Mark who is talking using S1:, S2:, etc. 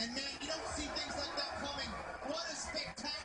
S1: And man, you don't see things like that coming. What a spectacular